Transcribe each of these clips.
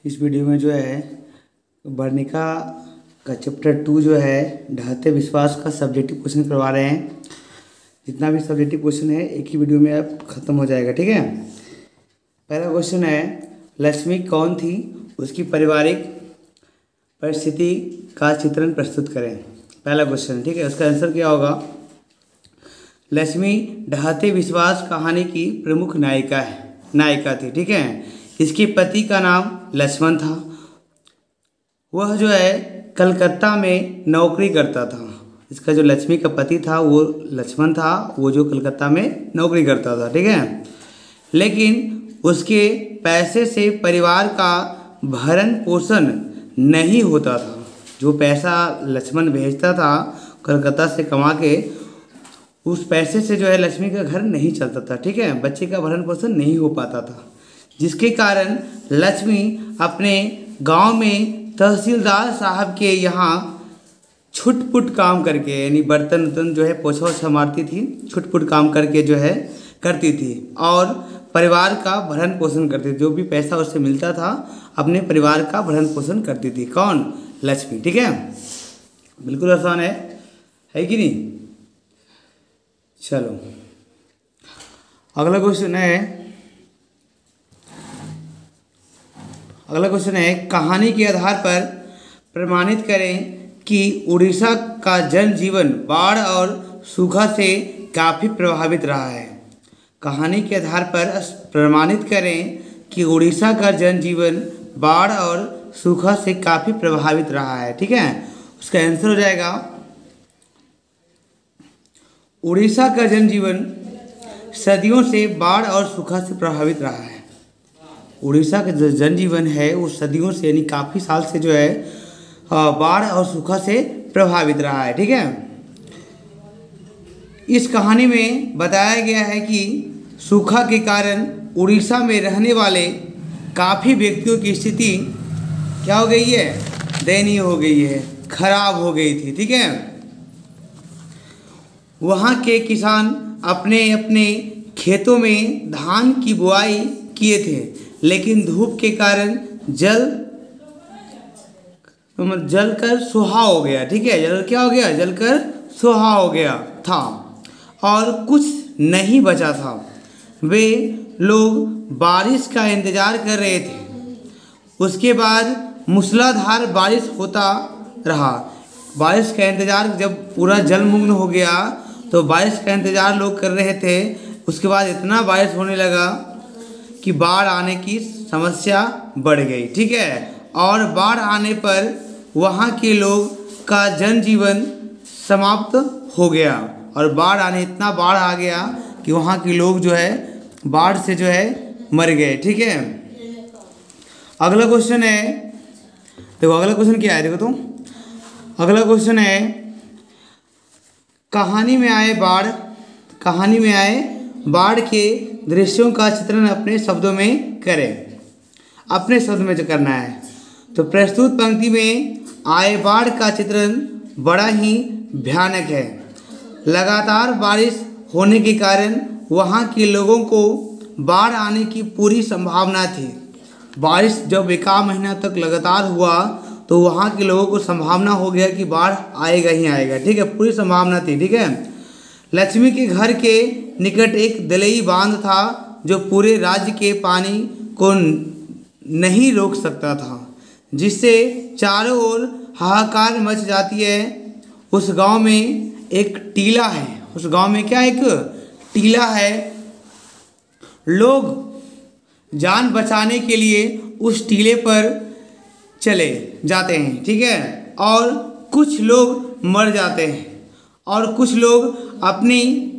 इस वीडियो में जो है वर्णिका का चैप्टर 2 जो है ढहते विश्वास का सब्जेक्टिव क्वेश्चन करवा रहे हैं। जितना भी सब्जेक्टिव क्वेश्चन है एक ही वीडियो में अब खत्म हो जाएगा, ठीक है। पहला क्वेश्चन है, लक्ष्मी कौन थी, उसकी पारिवारिक परिस्थिति का चित्रण प्रस्तुत करें। पहला क्वेश्चन, ठीक है। उसका आंसर क्या होगा? लक्ष्मी ढहते विश्वास कहानी की प्रमुख नायिका थी, ठीक है। इसके पति का नाम लक्ष्मण था। वह जो है कलकत्ता में नौकरी करता था। इसका जो लक्ष्मी का पति था वो लक्ष्मण था, वो जो कलकत्ता में नौकरी करता था, ठीक है। लेकिन उसके पैसे से परिवार का भरण पोषण नहीं होता था। जो पैसा लक्ष्मण भेजता था कलकत्ता से कमा के, उस पैसे से जो है लक्ष्मी का घर नहीं चलता था, ठीक है। बच्चे का भरण पोषण नहीं हो पाता था, जिसके कारण लक्ष्मी अपने गांव में तहसीलदार साहब के यहाँ छुटपुट काम करके, यानी बर्तन वर्तन जो है पोछा वोछा मारती थी, छुटपुट काम करके जो है करती थी और परिवार का भरण पोषण करती थी। जो भी पैसा उससे मिलता था अपने परिवार का भरण पोषण करती थी। कौन? लक्ष्मी, ठीक है। बिल्कुल आसान है कि नहीं? चलो अगला क्वेश्चन है, कहानी के आधार पर प्रमाणित करें कि उड़ीसा का जनजीवन बाढ़ और सूखा से काफ़ी प्रभावित रहा है। कहानी के आधार पर प्रमाणित करें कि उड़ीसा का जनजीवन बाढ़ और सूखा से काफ़ी प्रभावित रहा है, ठीक है। उसका आंसर हो जाएगा, उड़ीसा का जनजीवन सदियों से बाढ़ और सूखा से प्रभावित रहा है। उड़ीसा का जो जनजीवन है वो सदियों से, यानी काफ़ी साल से जो है बाढ़ और सूखा से प्रभावित रहा है, ठीक है। इस कहानी में बताया गया है कि सूखा के कारण उड़ीसा में रहने वाले काफ़ी व्यक्तियों की स्थिति क्या हो गई है? दयनीय हो गई है, खराब हो गई थी, ठीक है। वहाँ के किसान अपने अपने खेतों में धान की बुआई किए थे, लेकिन धूप के कारण जलकर सुहा हो गया, ठीक है। जलकर सुहा हो गया था और कुछ नहीं बचा था। वे लोग बारिश का इंतजार कर रहे थे। उसके बाद मूसलाधार बारिश होता रहा। बारिश का इंतजार, जब पूरा जलमग्न हो गया तो बारिश का इंतजार लोग कर रहे थे। उसके बाद इतना बारिश होने लगा कि बाढ़ आने की समस्या बढ़ गई, ठीक है। और बाढ़ आने पर वहाँ के लोग का जनजीवन समाप्त हो गया और इतना बाढ़ आ गया कि वहाँ के लोग जो है बाढ़ से जो है मर गए, ठीक है। अगला क्वेश्चन है, देखो अगला क्वेश्चन क्या है, देखो तुम। अगला क्वेश्चन है, कहानी में आए बाढ़ के दृश्यों का चित्रण अपने शब्दों में करें। अपने शब्द में जो करना है, तो प्रस्तुत पंक्ति में आए बाढ़ का चित्रण बड़ा ही भयानक है। लगातार बारिश होने के कारण वहाँ के लोगों को बाढ़ आने की पूरी संभावना थी। बारिश जब 1 महीना तक लगातार हुआ तो वहाँ के लोगों को संभावना हो गया कि बाढ़ आएगा ही आएगा, ठीक है। पूरी संभावना थी, ठीक है। लक्ष्मी के घर के निकट एक दलई बांध था जो पूरे राज्य के पानी को नहीं रोक सकता था, जिससे चारों ओर हाहाकार मच जाती है। उस गांव में एक टीला है। उस गांव में क्या एक टीला है। लोग जान बचाने के लिए उस टीले पर चले जाते हैं, ठीक है। और कुछ लोग मर जाते हैं और कुछ लोग अपनी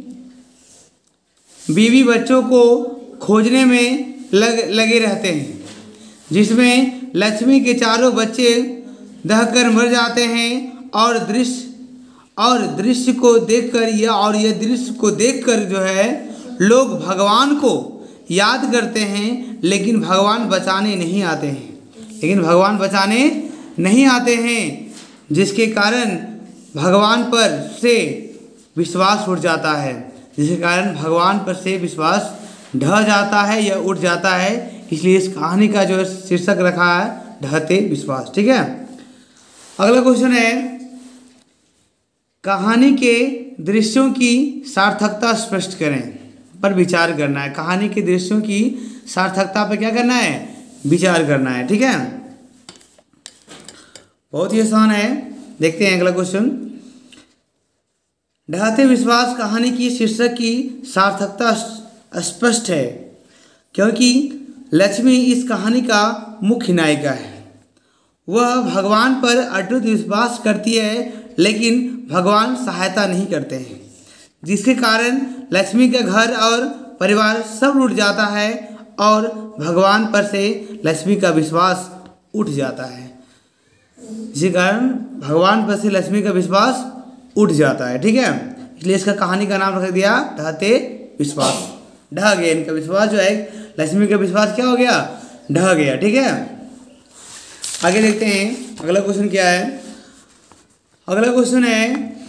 बीवी बच्चों को खोजने में लगे रहते हैं, जिसमें लक्ष्मी के चारों बच्चे दहकर मर जाते हैं। और दृश्य को देखकर जो है लोग भगवान को याद करते हैं, लेकिन भगवान बचाने नहीं आते हैं, जिसके कारण भगवान पर से विश्वास उठ जाता है, ढह जाता है या उठ जाता है। इसलिए इस कहानी का जो है शीर्षक रखा है ढहते विश्वास। ठीक है, अगला क्वेश्चन है, कहानी के दृश्यों की सार्थकता स्पष्ट करें पर विचार करना है। कहानी के दृश्यों की सार्थकता पर क्या करना है, विचार करना है। ठीक है, बहुत ही आसान है। देखते हैं अगला क्वेश्चन, ढहते विश्वास कहानी की शीर्षक की सार्थकता स्पष्ट है क्योंकि लक्ष्मी इस कहानी का मुख्य नायिका है। वह भगवान पर अटूट विश्वास करती है लेकिन भगवान सहायता नहीं करते हैं, जिसके कारण लक्ष्मी का घर और परिवार सब लूट जाता है और भगवान पर से लक्ष्मी का विश्वास उठ जाता है। इसी कारण भगवान पर से लक्ष्मी का विश्वास उठ जाता है। ठीक है, इसलिए इसका कहानी का नाम रख दिया ढहते विश्वास। ढह गया इनका विश्वास, जो है लक्ष्मी का विश्वास क्या हो गया, ढह गया। ठीक है, आगे देखते हैं अगला क्वेश्चन क्या है। अगला क्वेश्चन है,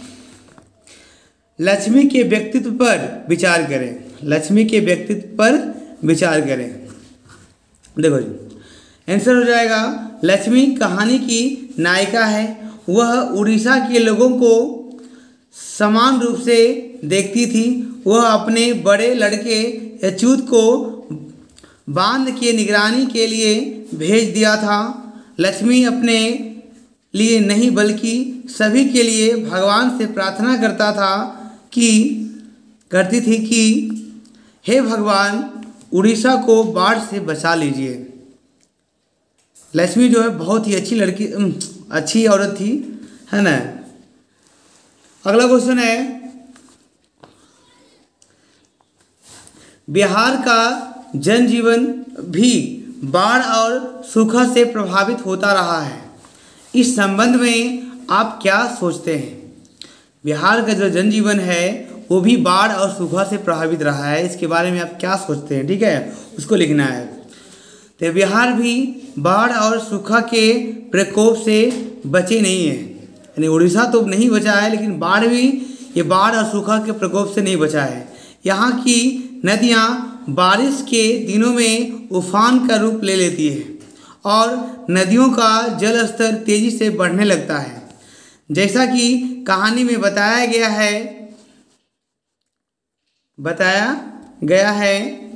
लक्ष्मी के व्यक्तित्व पर विचार करें। लक्ष्मी के व्यक्तित्व पर विचार करें। देखो जी, आंसर हो जाएगा, लक्ष्मी कहानी की नायिका है। वह उड़ीसा के लोगों को समान रूप से देखती थी। वह अपने बड़े लड़के अच्युत को बांध के निगरानी के लिए भेज दिया था। लक्ष्मी अपने लिए नहीं बल्कि सभी के लिए भगवान से प्रार्थना करती थी कि हे भगवान, उड़ीसा को बाढ़ से बचा लीजिए। लक्ष्मी जो है बहुत ही अच्छी औरत थी, है ना। अगला क्वेश्चन है, बिहार का जनजीवन भी बाढ़ और सूखा से प्रभावित होता रहा है। इस संबंध में आप क्या सोचते हैं। बिहार का जो जनजीवन है वो भी बाढ़ और सूखा से प्रभावित रहा है, इसके बारे में आप क्या सोचते हैं। ठीक है, उसको लिखना है। तो बिहार भी बाढ़ और सूखा के प्रकोप से बचे नहीं है, यानी उड़ीसा तो नहीं बचा है लेकिन बाढ़ और सूखा के प्रकोप से नहीं बचा है। यहाँ की नदियाँ बारिश के दिनों में उफान का रूप ले लेती है और नदियों का जल स्तर तेजी से बढ़ने लगता है, जैसा कि कहानी में बताया गया है।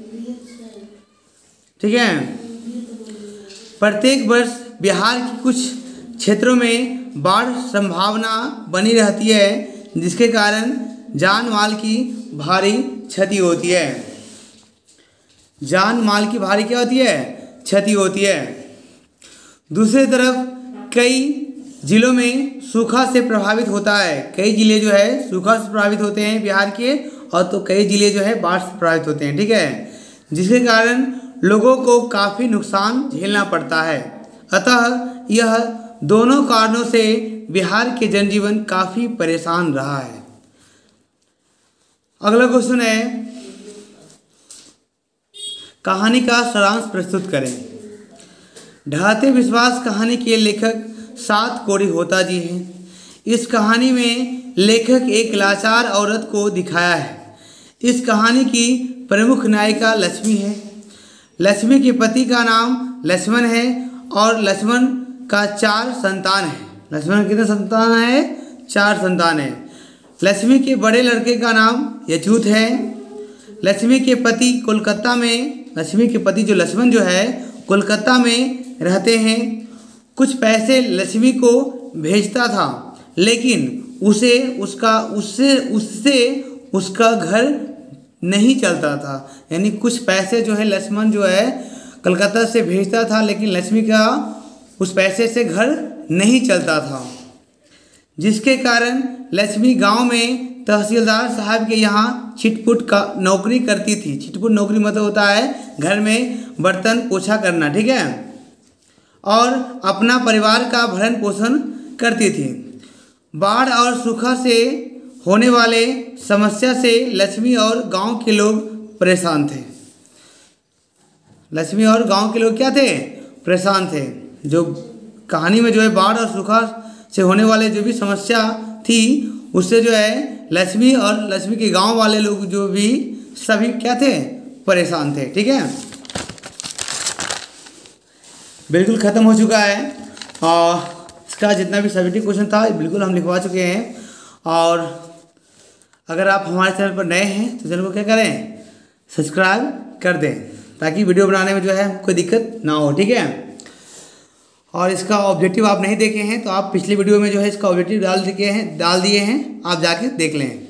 ठीक है, प्रत्येक वर्ष बिहार के कुछ क्षेत्रों में बाढ़ संभावना बनी रहती है, जिसके कारण जान माल की भारी क्षति होती है। जान माल की भारी क्या होती है, क्षति होती है। दूसरी तरफ कई जिलों में सूखा से प्रभावित होता है। कई जिले जो है सूखा से प्रभावित होते हैं बिहार के, और तो कई जिले जो है बाढ़ से प्रभावित होते हैं। ठीक है, जिसके कारण लोगों को काफ़ी नुकसान झेलना पड़ता है। अतः यह दोनों कारणों से बिहार के जनजीवन काफ़ी परेशान रहा है। अगला क्वेश्चन है, कहानी का सारांश प्रस्तुत करें। ढहते विश्वास कहानी के लेखक सात कोड़ी होता जी हैं। इस कहानी में लेखक एक लाचार औरत को दिखाया है। इस कहानी की प्रमुख नायिका लक्ष्मी है। लक्ष्मी के पति का नाम लक्ष्मण है और लक्ष्मण का 4 संतान है। लक्ष्मण कितने संतान है, 4 संतान है। लक्ष्मी के बड़े लड़के का नाम अच्युत है। लक्ष्मी के पति कोलकाता में, लक्ष्मी के पति जो लक्ष्मण जो है कोलकाता में रहते हैं। कुछ पैसे लक्ष्मी को भेजता था लेकिन उससे उसका घर नहीं चलता था। यानी कुछ पैसे जो है लक्ष्मण जो है कलकत्ता से भेजता था लेकिन लक्ष्मी का उस पैसे से घर नहीं चलता था, जिसके कारण लक्ष्मी गांव में तहसीलदार साहब के यहाँ छिटपुट का नौकरी करती थी। छिटपुट नौकरी मतलब होता है घर में बर्तन पोछा करना। ठीक है, और अपना परिवार का भरण पोषण करती थी। बाढ़ और सूखा से होने वाले समस्या से लक्ष्मी और गांव के लोग परेशान थे। लक्ष्मी और गांव के लोग क्या थे, परेशान थे। जो कहानी में जो है बाढ़ और सूखा से होने वाले जो भी समस्या थी उससे जो है लक्ष्मी और लक्ष्मी के गांव वाले लोग जो भी सभी क्या थे, परेशान थे। ठीक है, बिल्कुल ख़त्म हो चुका है। और इसका जितना भी सब्जेक्टिव क्वेश्चन था बिल्कुल हम लिखवा चुके हैं। और अगर आप हमारे चैनल पर नए हैं तो चैनल को क्या करें, सब्सक्राइब कर दें, ताकि वीडियो बनाने में जो है कोई दिक्कत ना हो, ठीक है। और इसका ऑब्जेक्टिव आप नहीं देखे हैं तो आप पिछली वीडियो में जो है इसका ऑब्जेक्टिव डाल दिए हैं, आप जाके देख लें।